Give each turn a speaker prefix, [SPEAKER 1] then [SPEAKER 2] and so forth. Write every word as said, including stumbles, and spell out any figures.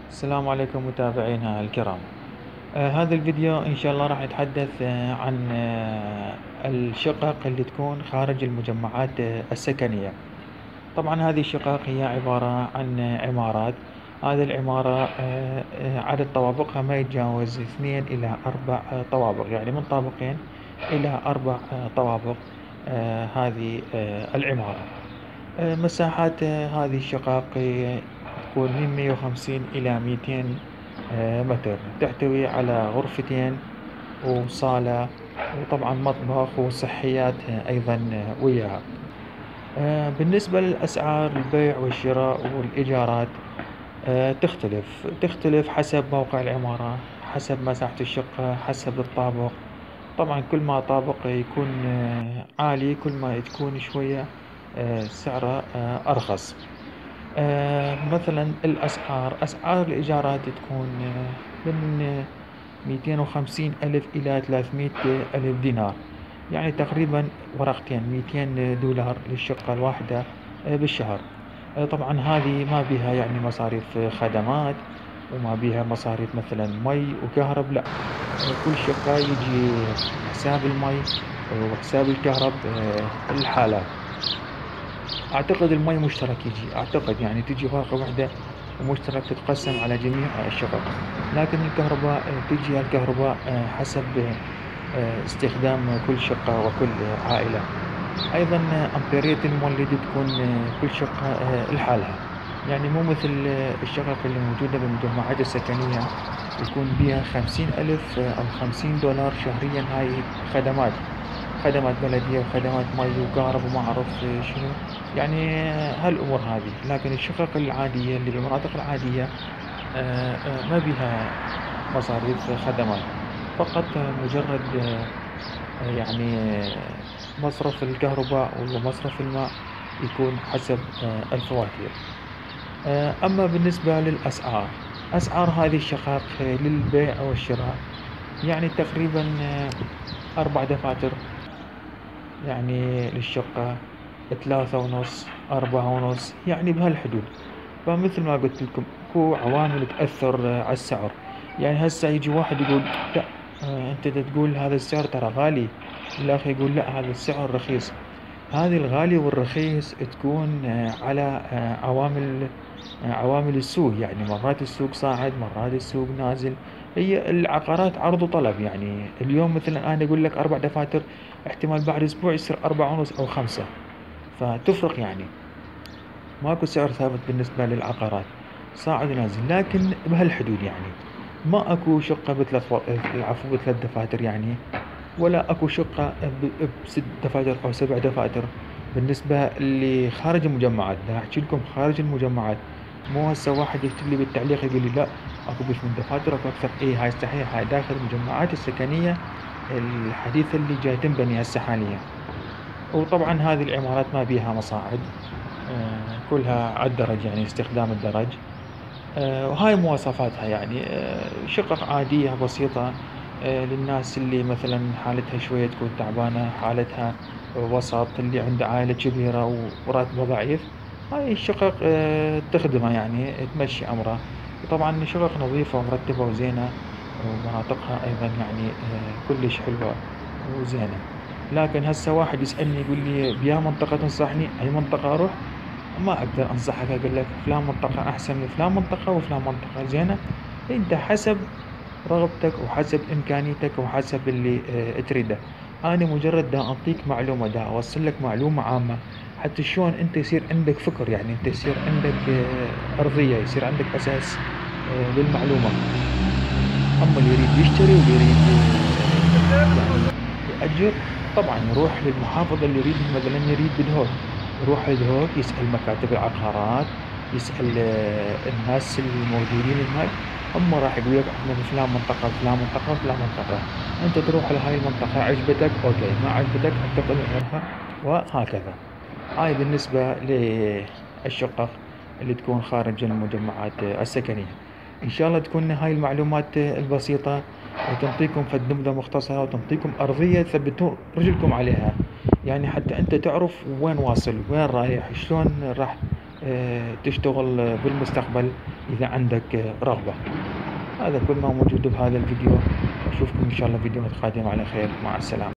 [SPEAKER 1] السلام عليكم متابعينا الكرام. آه هذا الفيديو إن شاء الله راح يتحدث آه عن آه الشقق اللي تكون خارج المجمعات آه السكنية. طبعا هذه الشقق هي عبارة عن آه عمارات. هذه العمارة آه آه عدد طوابقها ما يتجاوز اثنين إلى أربع آه طوابق، يعني من طابقين إلى أربع آه طوابق. آه هذه آه العمارة. آه، مساحات آه، هذه الشقق آه، تكون من مئة وخمسين إلى مئتين آه، متر. تحتوي على غرفتين وصالة، وطبعا مطبخ وصحيات آه، أيضا آه، وياها. آه، بالنسبة للأسعار البيع والشراء والإيجارات، آه، تختلف تختلف حسب موقع العمارة، حسب مساحة الشقة، حسب الطابق. طبعا كل ما طابق يكون آه، عالي، كل ما تكون شوية آه، سعره آه، أرخص. آه، مثلا الأسعار أسعار الإيجارات تكون آه، من آه، مئتين وخمسين ألف إلى ثلاثمئة ألف دينار، يعني تقريبا ورقتين مئتين دولار للشقة الواحدة آه، بالشهر. آه، طبعا هذه ما بها يعني مصاريف آه، خدمات، وما بها مصاريف مثلا مي وكهرب، لا. آه، كل شقة يجي حساب المي وحساب الكهرب آه، الحالة. أعتقد المي مشترك يجي، أعتقد يعني تجي ورقة واحدة ومشترك تتقسم على جميع الشقق. لكن الكهرباء آه، تجي الكهرباء آه، حسب آه، استخدام كل شقة وكل عائلة. أيضا آه، أمبيرية المولد تكون آه، كل شقة آه، لحالها، يعني مو مثل آه، الشقق اللي موجودة بالمجمعات السكنية يكون بها خمسين ألف آه، أو خمسين دولار شهريا. هاي خدمات خدمات بلدية وخدمات مي وكهرب وما أعرف شنو، يعني هالأمور هذه. لكن الشقق العادية اللي بالمناطق العادية آه، آه، ما بها مصاريف خدمات، فقط مجرد آه، آه، يعني آه، مصرف الكهرباء ومصرف الماء يكون حسب آه، الفواتير. آه، أما بالنسبة للأسعار، أسعار هذه الشقق آه، للبيع والشراء، يعني تقريبا آه، أربع دفاتر يعني للشقة، ثلاثة ونص، أربعة ونص، يعني بهالحدود. فمثل ما قلت لكم، اكو عوامل تأثر آه، على السعر. يعني هسه يجي واحد يقول لا، آه، انت دا تقول هذا السعر ترى غالي، الآخر يقول لا هذا السعر رخيص. هذه الغالي والرخيص تكون آه، على آه، عوامل آه، عوامل السوق. يعني مرات السوق صاعد، مرات السوق نازل. هي العقارات عرض وطلب، يعني اليوم مثلا أنا أقول لك أربع دفاتر، احتمال بعد أسبوع يصير أربعة ونص أو خمسة. فتفرق يعني، ماكو سعر ثابت بالنسبة للعقارات، صاعد ونازل، لكن بهالحدود يعني. ما اكو شقة بثلاث و... العفو بثلاث دفاتر يعني، ولا اكو شقة ب... بست دفاتر او سبع دفاتر. بالنسبة اللي خارج المجمعات، دا احكي لكم خارج المجمعات. مو هسه واحد يكتب لي بالتعليق يقول لي لا اكو بش من دفاتر اكو اكثر. اي هاي صحيح، هاي داخل المجمعات السكنية الحديثة اللي جاي تنبني هسه حاليا. وطبعا هذه العمارات ما بيها مصاعد، آه، كلها على الدرج، يعني استخدام الدرج. آه، وهاي مواصفاتها، يعني آه، شقق عادية بسيطة آه، للناس اللي مثلا حالتها شوية تكون تعبانة، حالتها وسط، اللي عنده عائلة كبيرة وراتبه ضعيف. هاي الشقق آه، تخدمه، يعني تمشي أمره. وطبعا شقق نظيفة ومرتبة وزينة، ومناطقها أيضا يعني آه، كلش حلوة وزينة. لكن هسه واحد يسألني يقول لي بيا منطقة تنصحني أي منطقة أروح، ما أقدر أنصحك أقول لك فلان منطقة أحسن من فلان منطقة وفلان منطقة زينة. أنت حسب رغبتك وحسب إمكانيتك وحسب اللي آه، تريده. أنا مجرد دا أعطيك معلومة، دا أوصل لك معلومة عامة، حتى شلون أنت يصير عندك فكر، يعني أنت يصير عندك آه، أرضية، يصير عندك أساس آه، للمعلومة. أما اللي يريد يشتري واللي يريد آه، يعني يأجر، طبعا يروح للمحافظة. اللي يريد مثلا يريد بدهوك، يروح لدهوك يسأل مكاتب العقارات، يسأل آه، الناس الموجودين هناك. هم راح يقول لك احنا في فلان منطقة، فلان منطقة، فلان منطقة. انت تروح لهاي المنطقة، عجبتك اوكي، ما عجبتك انتقل لغيرها، وهكذا. هاي بالنسبة للشقق اللي تكون خارج المجمعات السكنية. إن شاء الله تكون هاي المعلومات البسيطة تنطيكم فد نبذة مختصرة، وتنطيكم أرضية تثبتون رجلكم عليها، يعني حتى أنت تعرف وين واصل، وين رايح، شلون راح آه، تشتغل بالمستقبل إذا عندك آه، رغبة. هذا كل ما موجود بهذا الفيديو. أشوفكم إن شاء الله فيديوهات قادمة على خير. مع السلامة.